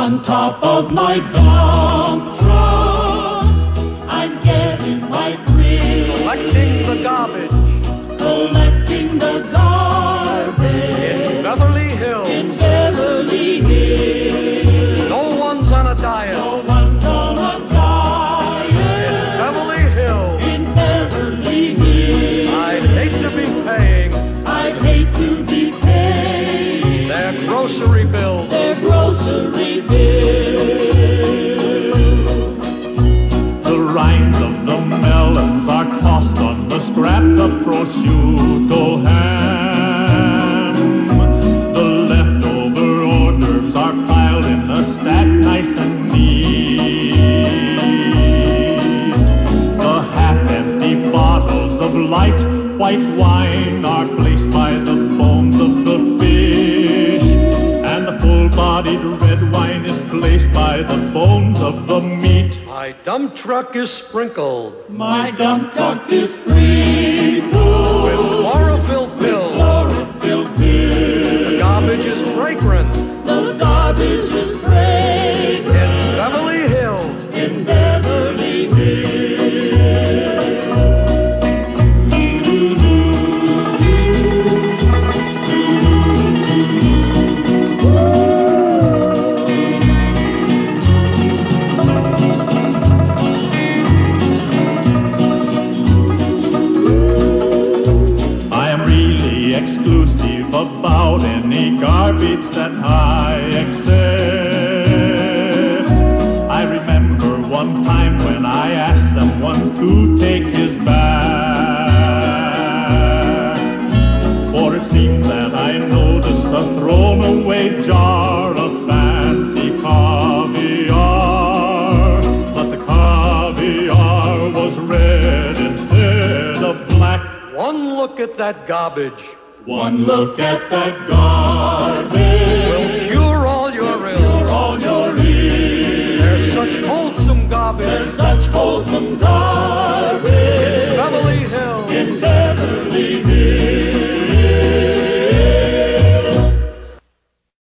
On top of my dump truck, I'm getting my thrill. Collecting the garbage. Collecting the garbage. In Beverly Hills. In Beverly Hills. No one's on a diet. No one's on a diet. In Beverly Hills. In Beverly Hills. I'd hate to be paying. I'd hate to be paying. Their grocery bills. Their grocery bills. The rinds of the melons are tossed on the scraps of prosciutto ham. The leftover hors d'oeuvres are piled in a stack nice and neat. The half-empty bottles of light white wine are placed by the bones of the fish, and the full-bodied red wine is placed by the bones of the meat. My dump truck is sprinkled. My dump truck is sprinkled With chlorophyll pills. chlorophyll pills. The garbage is fragrant. The garbage is fragrant. In Beverly Hills. In Beverly Hills. Exclusive about any garbage that I accept. I remember one time when I asked someone to take his back, for it seemed that I noticed a thrown away jar of fancy caviar, but the caviar was red instead of black. One look at that garbage. One look at that garbage Will cure all your ills. cure all your ills. There's such wholesome garbage. There's such wholesome garbage.